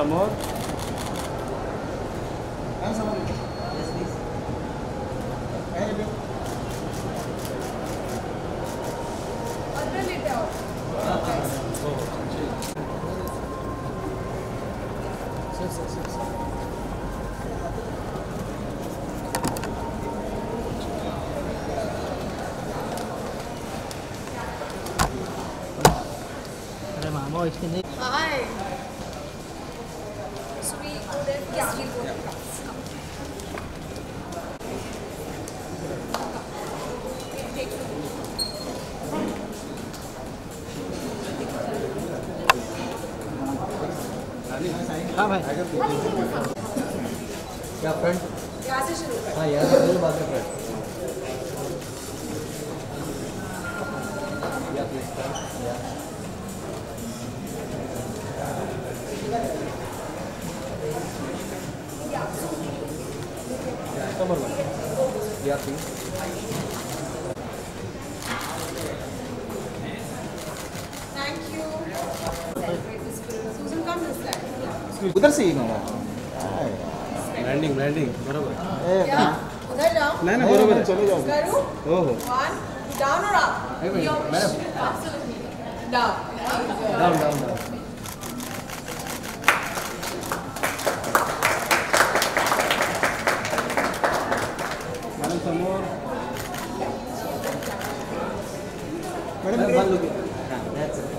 some more. Yes, please. Hi. So we go there? Yeah, we'll go there. Come. Take हाँ भाई क्या friend यहाँ से शुरू कर. हाँ यार जरूर बात कर फ्रेंड या प्लीज या Number 1. Yeah, please. Thank you. Celebrate this film. Susan, come this side. उधर से ही मामा Landing, बराबर. Yeah. उधर जाओ. नहीं ना बराबर है. चले जाओ करूँ? ओहो. 1. Down or up? Madam Absolutely. Down. Down Madam, some more. Madam मान लो हाँ that's it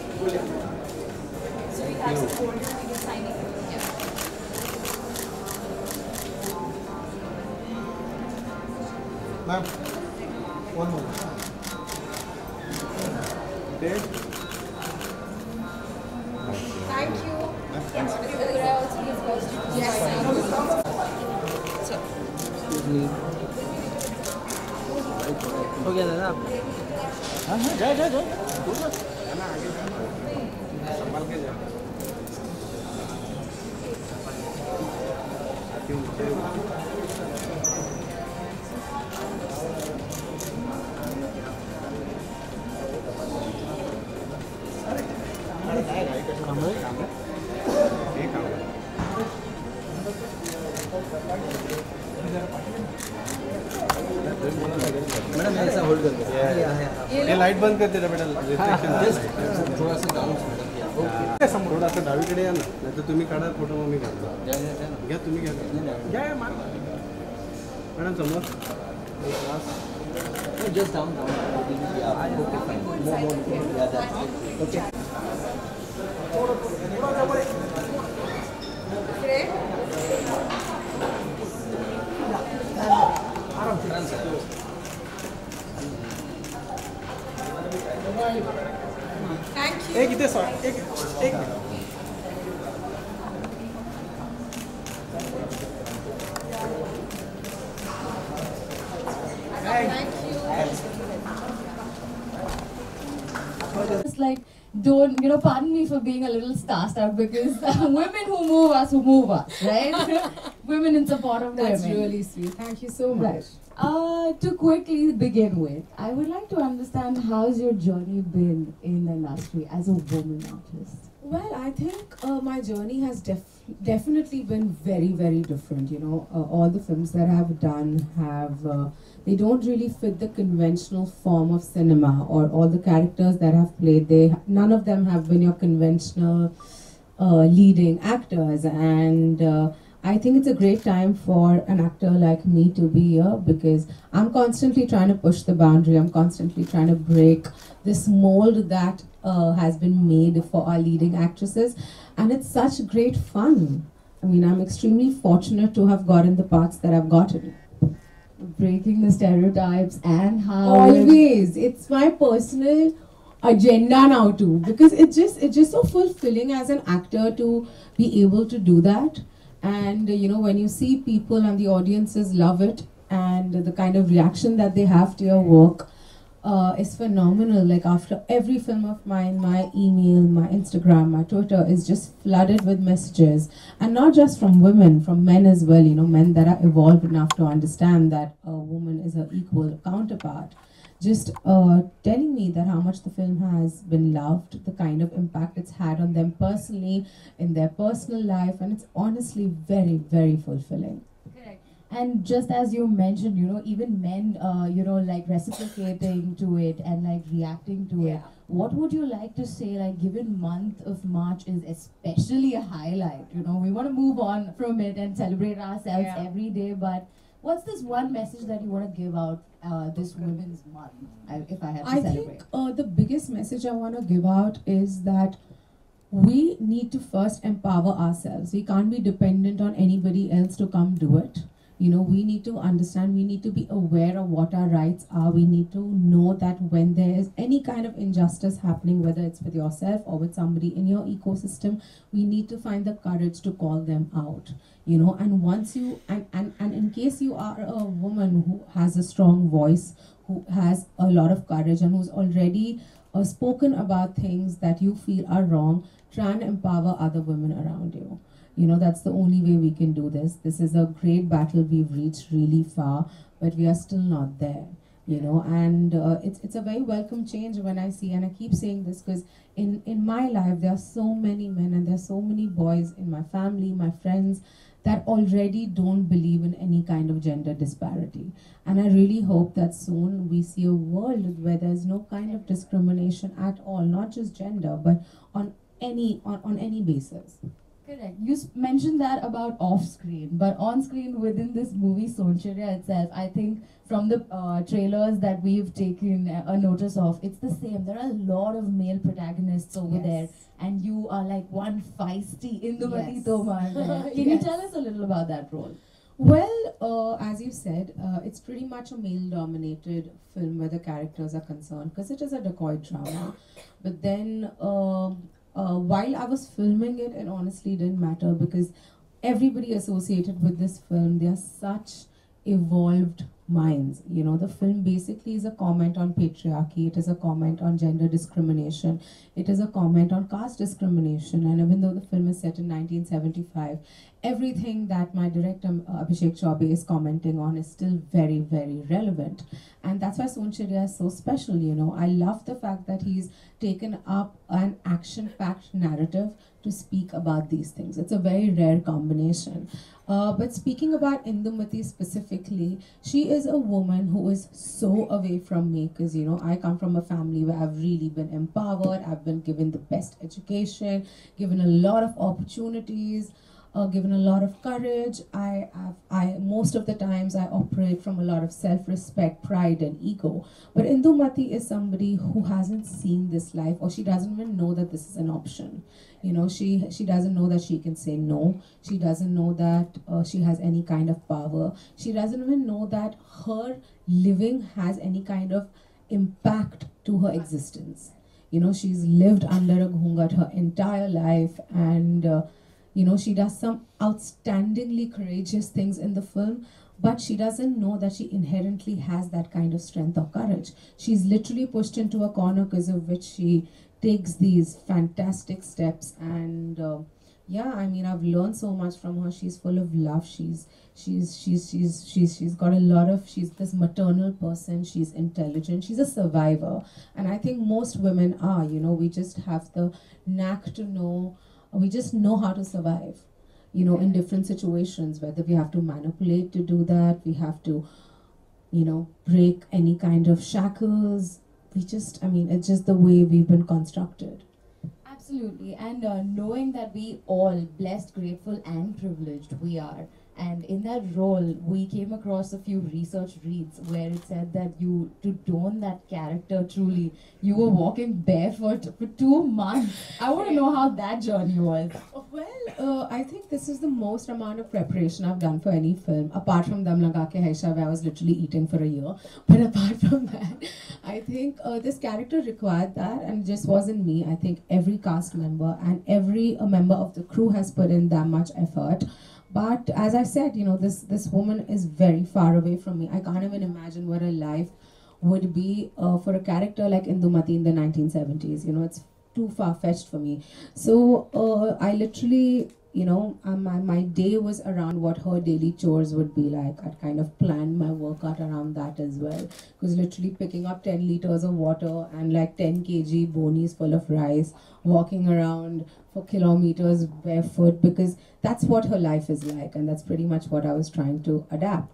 So we have some folders we can sign it. Yeah. Ma'am one more Date. Thank you. Yes. हो गया दादा हाँ हाँ जा संभाल के जा. मैडम ऐसा होल्ड कर दो ये लाइट बंद कर दे बेटा. रिस्ट्रिक्शन थोड़ा सा डाउन थोड़ा सा डावीकडे या ना नाही तर तुम्ही काढा फोटो मग मी काढतो. घ्या तुम्ही घ्या मॅडम समोर. just down yeah okay fine more yeah that's it okay Great. Thank you. एक इथे सॉरी एक Thank you. It's like, don't, pardon me for being a little star-struck because women who move us, right? Women in support of That's women. really sweet. Thank you so much. Right. To quickly begin with, I would like to understand how's your journey been in the industry as a woman artist? Well, I think my journey has definitely been very, very different. All the films that I have done have, they don't really fit the conventional form of cinema, or all the characters that I've played, none of them have been your conventional leading actors. And I think it's a great time for an actor like me to be here because I'm constantly trying to push the boundary. I'm constantly trying to break this mold that has been made for our leading actresses, and it's such great fun. I mean, I'm extremely fortunate to have gotten the parts that I've gotten. Breaking the stereotypes and how... Always. It's my personal agenda now too, because it's just so fulfilling as an actor to be able to do that. And when you see people and the audiences love it, and the kind of reaction that they have to your work is phenomenal. Like after every film of mine, my email, my Instagram, my Twitter is just flooded with messages, and not just from women, from men as well. Men that are evolved enough to understand that a woman is her equal counterpart. just telling me that how much the film has been loved, the kind of impact it's had on them personally, in their personal life, and it's honestly very, very fulfilling. Correct. And just as you mentioned, you know, even men, you know, like reciprocating to it and like reacting to it. What would you like to say, like, given month of March is especially a highlight, you know, we want to move on from it and celebrate ourselves every day, but what's this one message that you want to give out this Women's Month, if I have to I celebrate? think the biggest message I want to give out is that we need to first empower ourselves. We can't be dependent on anybody else to come do it. You know, we need to understand, we need to be aware of what our rights are. We need to know that when there is any kind of injustice happening, whether it's with yourself or with somebody in your ecosystem, we need to find the courage to call them out. You know, and once you, and in case you are a woman who has a strong voice, who has a lot of courage and who's already spoken about things that you feel are wrong, try and empower other women around you. You know, that's the only way we can do this. This is a great battle. We've reached really far, but we are still not there, you know. And it's a very welcome change when I see, and I keep saying this because in my life, there are so many men and there are so many boys in my family, my friends, that already don't believe in any kind of gender disparity. And I really hope that soon we see a world where there's no kind of discrimination at all, not just gender, but on any basis. Correct. You mentioned that about off-screen, but on-screen within this movie, Sonchirya itself, I think from the trailers that we've taken a notice of, it's the same. There are a lot of male protagonists over there, and you are like one feisty Indumati Tomar there. Can you tell us a little about that role? Well, as you said, it's pretty much a male-dominated film where the characters are concerned, because it is a dacoit drama. But then, while I was filming it, it honestly didn't matter because everybody associated with this film, they are such evolved minds. You know, the film basically is a comment on patriarchy, it is a comment on gender discrimination, it is a comment on caste discrimination. And even though the film is set in 1975, everything that my director Abhishek Chaubey is commenting on is still very, very relevant. And that's why Sonchirya is so special, you know. I love the fact that he's taken up an action-packed narrative to speak about these things. It's a very rare combination. But speaking about Indumati specifically, she is a woman who is so away from me because, you know, I come from a family where I've really been empowered, I've been given the best education, given a lot of opportunities, given a lot of courage. Most of the times I operate from a lot of self-respect, pride and ego. But Indumati is somebody who hasn't seen this life, or she doesn't even know that this is an option. You know, she doesn't know that she can say no. She doesn't know that she has any kind of power. She doesn't even know that her living has any kind of impact to her existence. You know, she's lived under a ghungat her entire life, and you know, she does some outstandingly courageous things in the film, but she doesn't know that she inherently has that kind of strength or courage. She's literally pushed into a corner because of which she takes these fantastic steps. And yeah, I mean, I've learned so much from her. She's full of love. She's got a lot of, she's this maternal person. She's intelligent. She's a survivor. And I think most women are, you know, we just have the knack to know, we just know how to survive, you know, in different situations, whether we have to manipulate to do that, we have to, you know, break any kind of shackles. We just, I mean, it's just the way we've been constructed. Absolutely. And knowing that we all, blessed, grateful and privileged, we are. And in that role, we came across a few research reads where it said that you, to don that character truly, you were walking barefoot for 2 months. I want to know how that journey was. Well, I think this is the most amount of preparation I've done for any film, apart from Dam Laga Ke Haisha, where I was literally eating for a year. But apart from that, I think this character required that, and it just wasn't me. I think every cast member and every member of the crew has put in that much effort. But as I said, you know, this woman is very far away from me. I can't even imagine what her life would be for a character like Indumati in the 1970s. You know, it's too far-fetched for me. So I literally you know, my day was around what her daily chores would be like. I'd kind of planned my workout around that as well. Because literally picking up 10 liters of water and like 10 kg bonies full of rice, walking around for kilometers barefoot, because that's what her life is like, and that's pretty much what I was trying to adapt.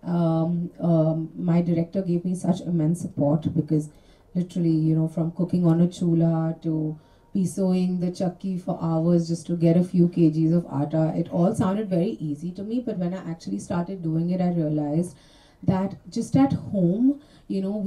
My director gave me such immense support, because literally, you know, from cooking on a chula to pisoing the chakki for hours just to get a few kgs of atta, it all sounded very easy to me. But when I actually started doing it, I realized that just at home, you know,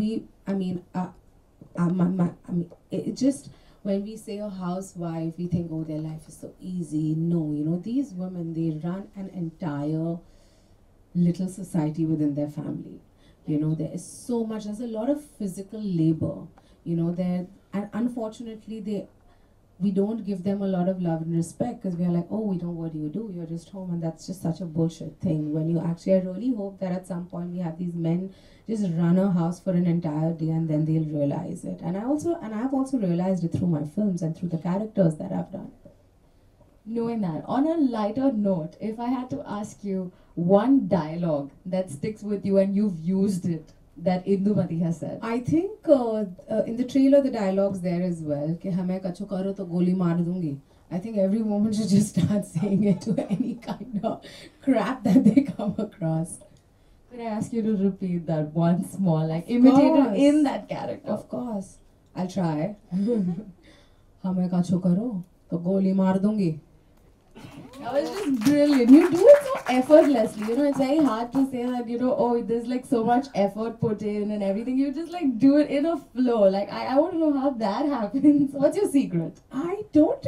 it just, when we say a housewife, we think, oh, their life is so easy. No, you know, these women, they run an entire little society within their family. You know, there is so much, there's a lot of physical labor, you know, and unfortunately, we don't give them a lot of love and respect, because we are like, oh, what do you do? You're just home. And that's just such a bullshit thing. When you actually, I really hope that at some point we have these men just run a house for an entire day, and then they'll realize it. And I've also realized it through my films and through the characters that I've done. Knowing that, on a lighter note, if I had to ask you one dialogue that sticks with you and you've used it, that Indumati has said. I think in the trailer the dialogue's there as well. Ki hame kachu karo to goli maar dungi. I think every woman should just start saying it to any kind of crap that they come across. Could I ask you to repeat that once more, like imitated in that character? Of course. I'll try. Hame kachu karo to goli maar dungi. That was just brilliant. You do it so effortlessly. You know, it's very hard to say that, you know, oh, there's like so much effort put in and everything. You just like do it in a flow. Like, I want to know how that happens. What's your secret? I don't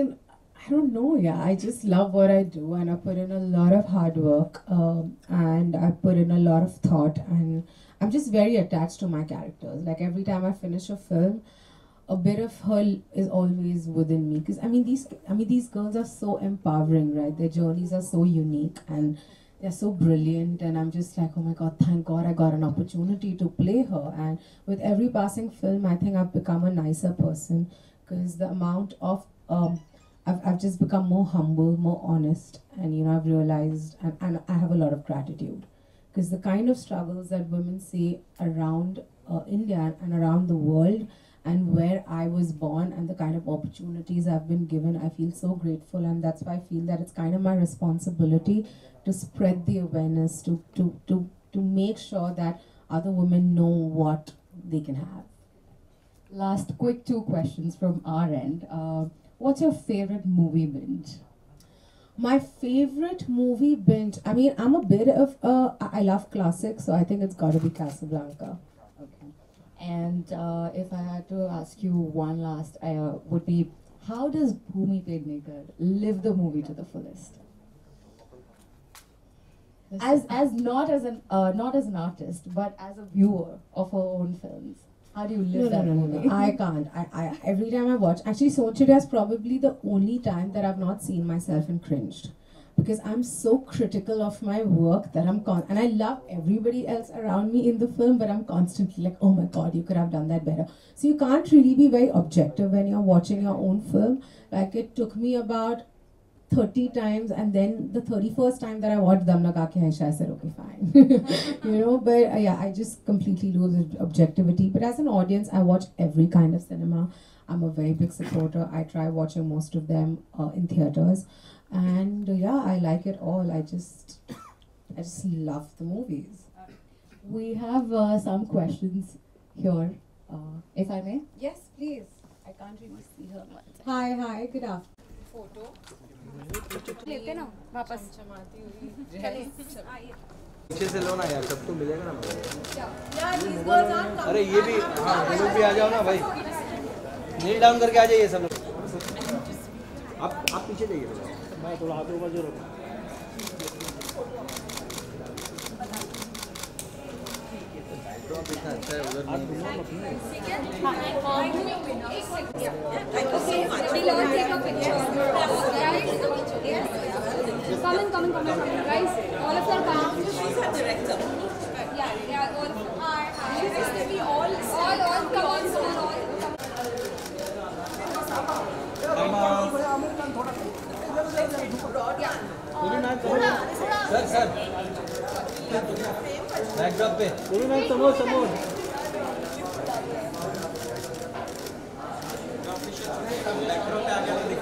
know. Yeah, I just love what I do, and I put in a lot of hard work, and I put in a lot of thought, and I'm just very attached to my characters. Like, every time I finish a film, a bit of her is always within me, because these girls are so empowering, right? Their journeys are so unique and they're so brilliant, and I'm just like, oh my god, thank god I got an opportunity to play her. And with every passing film, I think I've become a nicer person, because the amount of I've just become more humble, more honest, and you know, I've realized, and I have a lot of gratitude, because the kind of struggles that women see around India and around the world, and where I was born, and the kind of opportunities I've been given, I feel so grateful. And that's why I feel that it's kind of my responsibility to spread the awareness, to make sure that other women know what they can have. Last quick 2 questions from our end. What's your favorite movie binge? My favorite movie binge, I mean, I'm a bit of I love classics, so I think it's got to be Casablanca. Okay. And if I had to ask you one last, would be, how does Bhumi Pednekar live the movie to the fullest? As not as an artist, but as a viewer of her own films. How do you live that movie? I can't. I every time I watch, actually Sonchida is probably the only time that I've not seen myself and cringed, because I'm so critical of my work that and I love everybody else around me in the film, but I'm constantly like, oh my god, you could have done that better. So you can't really be very objective when you're watching your own film. Like, it took me about 30 times, and then the 31st time that I watched Dam Laka Ke Aisha, I said, okay, fine. You know, but yeah, I just completely lose objectivity. But as an audience, I watch every kind of cinema. I'm a very big supporter. I try watching most of them in theaters. And yeah, I like it all. I just love the movies. We have some questions here, if I may. Yes, please. I can't really see her. Hi, good afternoon. Photo. लेते ना वापस पीछे से लो ना यार, सब तो मिलेगा ना यार, अरे ये भी, हाँ ये लोग भी आ जाओ ना भाई, नील डाउन करके आ जाइए सब लोग। आप पीछे जाइए, मैं थोड़ा आगे ऊपर जो रखूँ। इतना अच्छा है उधर Come in, guys. All of them come. She's a director. Yeah, all. Hi. She has to be all come on, come on. Backdrop पे बोलो मैम समोर समोर बैकड्रॉप पे आगे